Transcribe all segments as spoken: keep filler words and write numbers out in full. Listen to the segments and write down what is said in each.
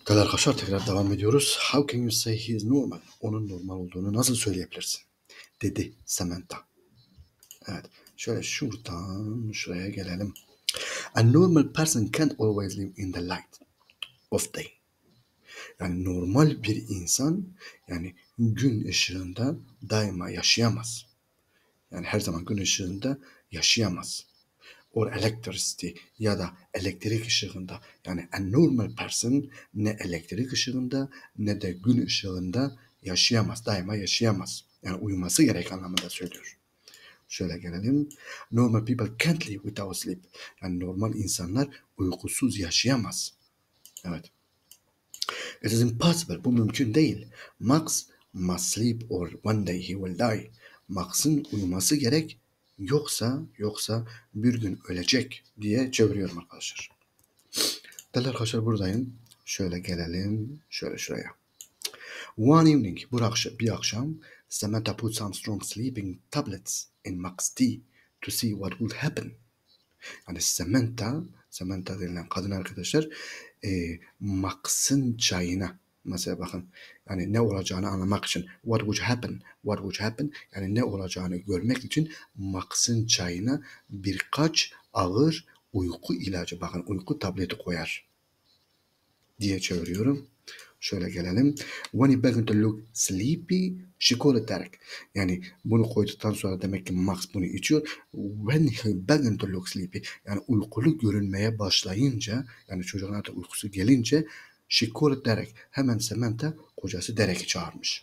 Değerli arkadaşlar tekrar devam ediyoruz. How can you say he is normal? Onun normal olduğunu nasıl söyleyebilirsin? Dedi Samantha. Evet. Şöyle şuradan şuraya gelelim. A normal person can't always live in the light of day. Yani normal bir insan yani gün ışığında daima yaşayamaz. Yani her zaman gün ışığında yaşayamaz. Or electricity ya da elektrik ışığında. Yani a normal person ne elektrik ışığında ne de gün ışığında yaşayamaz. Daima yaşayamaz. Yani uyuması gerek anlamında söylüyor. Şöyle gelelim. Normal people can't live without sleep. Yani normal insanlar uykusuz yaşayamaz. Evet. It is impossible. Bu mümkün değil. Max must sleep or one day he will die. Max'ın uyuması gerek. Yoksa yoksa bir gün ölecek diye çeviriyorum arkadaşlar. Değerli arkadaşlar buradayım. Şöyle gelelim. Şöyle şuraya. One evening. Bu akşam, bir akşam Samantha put some strong sleeping tablets in Max's tea to see what would happen. Yani Samantha, Samantha denilen kadın arkadaşlar e, Max'ın çayına mesela bakın yani ne olacağını anlamak için what would happen, what would happen yani ne olacağını görmek için Max'ın çayına birkaç ağır uyku ilacı bakın uyku tableti koyar diye çeviriyorum. Şöyle gelelim. When he began to look sleepy, she called it Derek. Yani bunu koyduktan sonra demek ki Max bunu içiyor. When he began to look sleepy, yani uykulu görünmeye başlayınca, yani çocuğun artık uykusu gelince, she called it Derek. Hemen Samantha kocası Derek'i çağırmış.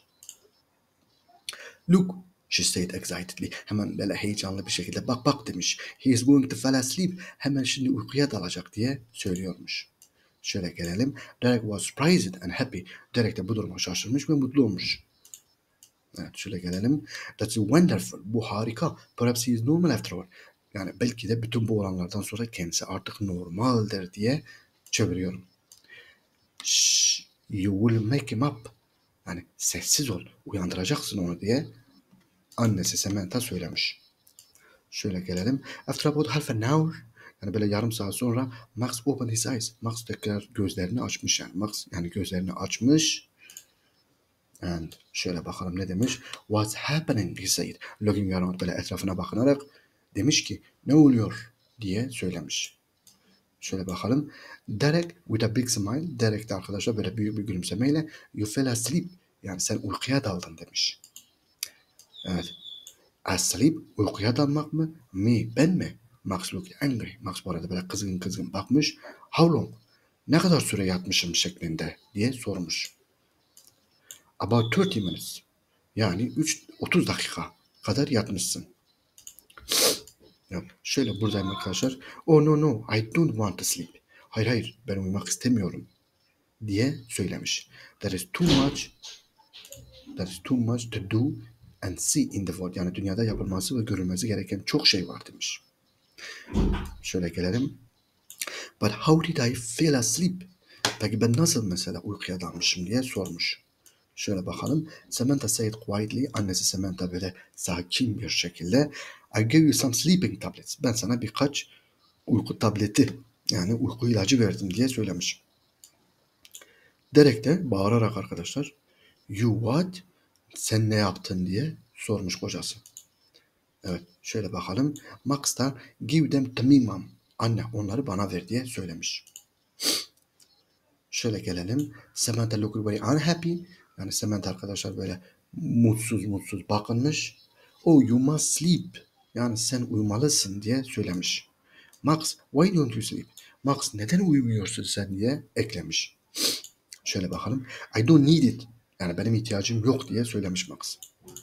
Look, she said excitedly. Hemen böyle heyecanlı bir şekilde bak bak demiş. He is going to fall asleep. Hemen şimdi uykuya dalacak diye söylüyormuş. Şöyle gelelim. Derek was surprised and happy. Derek de bu duruma şaşırmış ve mutlu olmuş. Evet şöyle gelelim. That's wonderful. Bu harika. Perhaps he is normal after all. Yani belki de bütün bu olanlardan sonra kendisi artık normaldir diye çeviriyorum. Shh, you will make him up. Yani sessiz ol. Uyandıracaksın onu diye annesi Samantha söylemiş. Şöyle gelelim. After about half an hour yani böyle yarım saat sonra Max opened his eyes. Max tekrar gözlerini açmış yani. Max yani gözlerini açmış. And şöyle bakalım ne demiş. What's happening he said. Looking around böyle etrafına bakınarak demiş ki ne oluyor diye söylemiş. Şöyle bakalım. Derek with a big smile. Derek de arkadaşlar böyle büyük bir gülümsemeyle you fell asleep. Yani sen uykuya daldın demiş. Evet. Asleep uykuya dalmak mı? Me ben mi? Max looked angry. Max bu arada böyle kızgın kızgın bakmış. How long? Ne kadar süre yatmışım şeklinde diye sormuş. About thirty minutes. Yani üç, otuz dakika kadar yatmışsın. Yani şöyle buradayım arkadaşlar. Oh no no I don't want to sleep. Hayır hayır ben uyumak istemiyorum diye söylemiş. There is too much there is too much to do and see in the world. Yani dünyada yapılması ve görülmesi gereken çok şey var demiş. Şöyle gelelim. But how did I fall asleep? Peki ben nasıl mesela uykuya dalmışım diye sormuş. Şöyle bakalım. Samantha said quietly. Annesi Samantha böyle sakin bir şekilde I gave you some sleeping tablets. Ben sana birkaç uyku tableti yani uyku ilacı verdim diye söylemiş. Derek de bağırarak arkadaşlar you what? Sen ne yaptın diye sormuş kocası. Evet şöyle bakalım. Max da give them to me mom. Anne onları bana ver diye söylemiş. Şöyle gelelim. Samantha looked very unhappy. Yani Samantha arkadaşlar böyle mutsuz mutsuz bakınmış. Oh you must sleep. Yani sen uyumalısın diye söylemiş. Max why don't you sleep? Max neden uyumuyorsun sen diye eklemiş. Şöyle bakalım. I don't need it. Yani benim ihtiyacım yok diye söylemiş Max.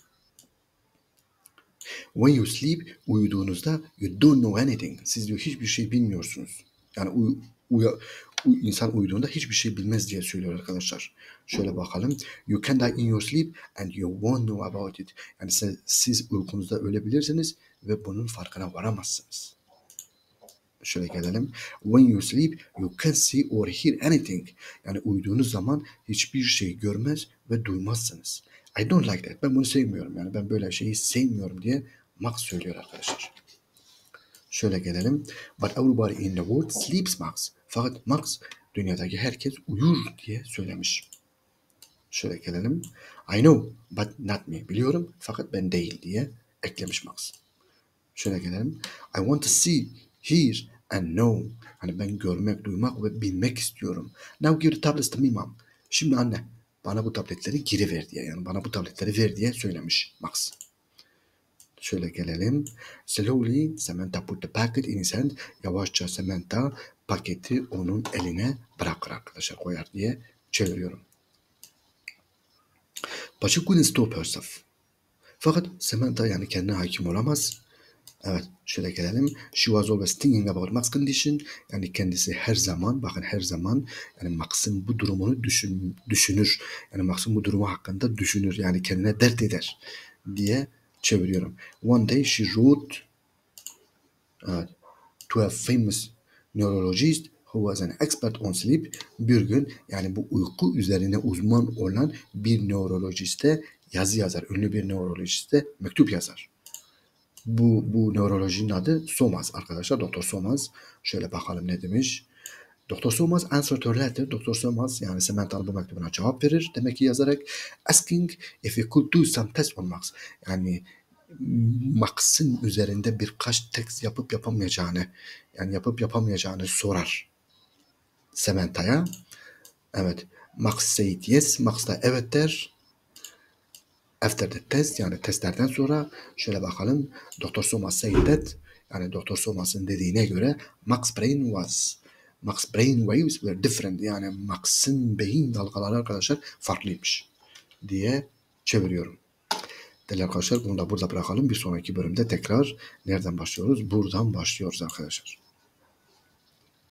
When you sleep, uyuduğunuzda you don't know anything. Siz diyor hiçbir şey bilmiyorsunuz. Yani uy, uy, uy, insan uyuduğunda hiçbir şey bilmez diye söylüyor arkadaşlar. Şöyle bakalım. You can die in your sleep and you won't know about it. Yani siz, siz uykunuzda ölebilirsiniz ve bunun farkına varamazsınız. Şöyle gelelim. When you sleep, you can't see or hear anything. Yani uyuduğunuz zaman hiçbir şey görmez ve duymazsınız. I don't like that. Ben bunu sevmiyorum. Yani ben böyle şeyi sevmiyorum diye Max söylüyor arkadaşlar. Şöyle gelelim. But everybody in the world sleeps Max. Fakat Max Dünyadaki herkes uyur diye söylemiş. Şöyle gelelim. I know but not me. Biliyorum fakat ben değil diye eklemiş Max. Şöyle gelelim. I want to see, hear and know. Hani ben görmek, duymak ve bilmek istiyorum. Now give the tablets to me mom. Şimdi anne bana bu tabletleri geri ver diye, yani bana bu tabletleri ver diye söylemiş Max. Şöyle gelelim. Slowly Samantha put the packet in his hand. Yavaşça Samantha paketi onun eline bırakır arkadaşlar, koyar diye çeviriyorum. But she couldn't stop herself. Fakat Samantha yani kendine hakim olamaz. Evet, şöyle gelelim. She was always thinking about Max's condition. Yani kendisi her zaman, bakın her zaman yani Max'ın bu durumunu düşün, düşünür. Yani Max'ın bu durumu hakkında düşünür. Yani kendine dert eder diye çeviriyorum. One day she wrote uh, to a famous neurologist who was an expert on sleep. Bir gün yani bu uyku üzerine uzman olan bir nörolojiste yazı yazar. Ünlü bir nörolojiste mektup yazar. Bu, bu nörolojinin adı Somas arkadaşlar. Doktor Somas. Şöyle bakalım ne demiş. Doktor Somas answered her letter. Doktor Somas yani Samantha'nın bu mektubuna cevap verir. Demek ki yazarak asking if he could do some test on Max. Yani Max'ın üzerinde birkaç test yapıp yapamayacağını, yani yapıp yapamayacağını sorar Samantha'ya. Evet. Max said yes. Max da evet der. After the test yani testlerden sonra şöyle bakalım. Doktor Somas said that yani Doktor Somas'ın dediğine göre Max brain was Max brain waves were different. Yani Max'ın beyin dalgaları arkadaşlar farklıymış diye çeviriyorum. Değerli arkadaşlar bunu da burada bırakalım. Bir sonraki bölümde tekrar nereden başlıyoruz? Buradan başlıyoruz arkadaşlar.